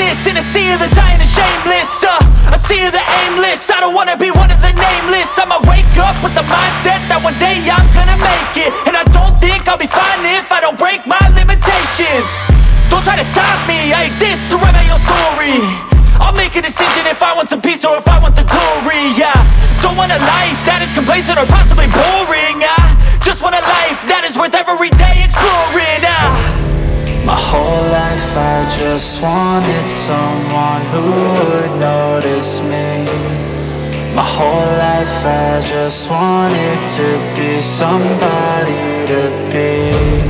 greatness in a sea of the dying and shameless, a sea of the aimless. I don't wanna be one of the nameless. I'ma wake up with the mindset that one day I'm gonna make it, and I don't think I'll be fine if I don't break my limitations. Don't try to stop me, I exist to write my own story. I'll make a decision if I want some peace or if I want the glory, yeah. Don't want a life that is complacent or possibly boring, I just want a life that is worth every day exploring, My whole life I just wanted someone who would notice me. My whole life I just wanted to be somebody to be.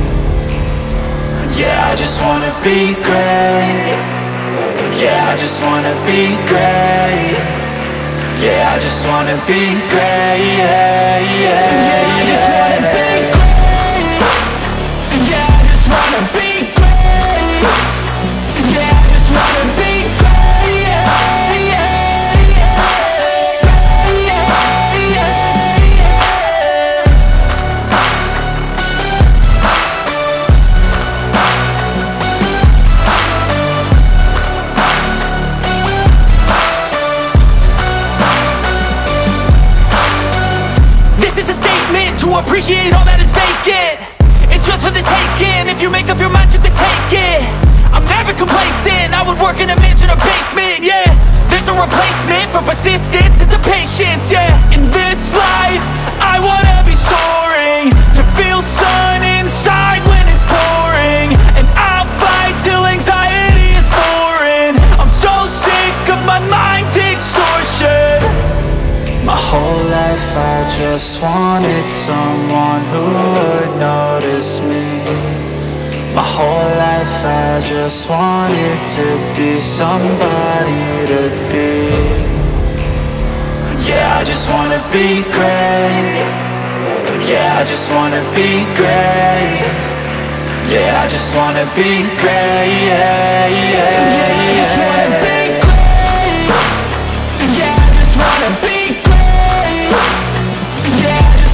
Yeah, I just wanna be great. Yeah, I just wanna be great. Yeah, I just wanna be great. Yeah, yeah, yeah, I just wanna be great. Yeah, I just wanna be great. Yeah, I just wanna be great. Yeah, yeah, yeah, yeah, yeah. This is a statement to appreciate all that is vacant. It's just for the taking. If you make up your mind, you can take it. I'm never complacent. I would work in a mansion or basement, yeah. There's no replacement for persistence, it's a patience, yeah. In this life, I wanna be soaring, to feel sun inside when it's pouring, and I'll fight till anxiety is foreign. I'm so sick of my mind's extortion. My whole life I just wanted someone who would notice me. My whole life I just wanted to be somebody to be. Yeah, I just wanna be great. Yeah, I just wanna be great. Yeah, I just wanna be great. Yeah, yeah, yeah, I just wanna